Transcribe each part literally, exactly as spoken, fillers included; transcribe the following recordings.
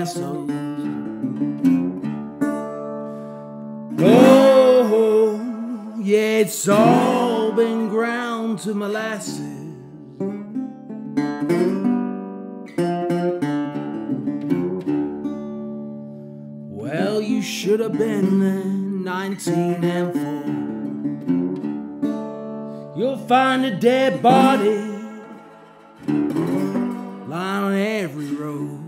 Brazos. Oh, yeah, it's all been ground to molasses. Well, you should have been there, nineteen and four. You'll find a dead body lying on every road.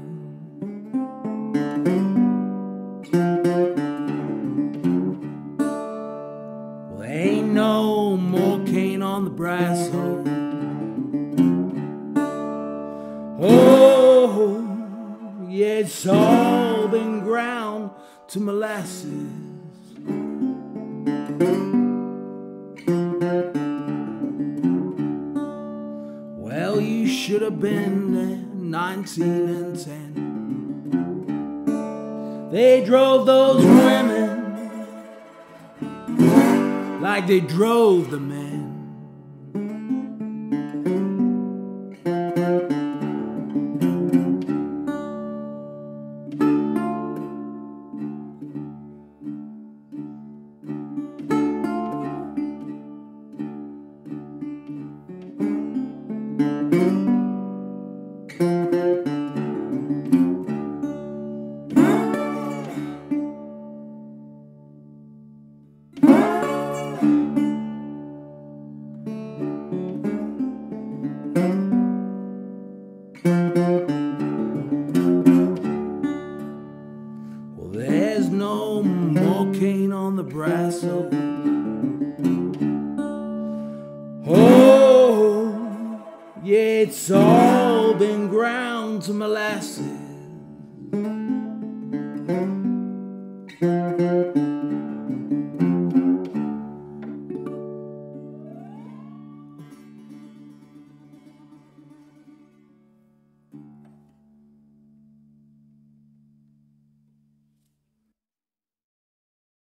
Well, there ain't no more cane on the Brazos. Oh, yeah, it's all been ground to molasses. Well, you should have been there, nineteen and ten. They drove those women like they drove the men. Well, there's no more cane on the Brazos. Oh, yeah, it's all been ground to molasses.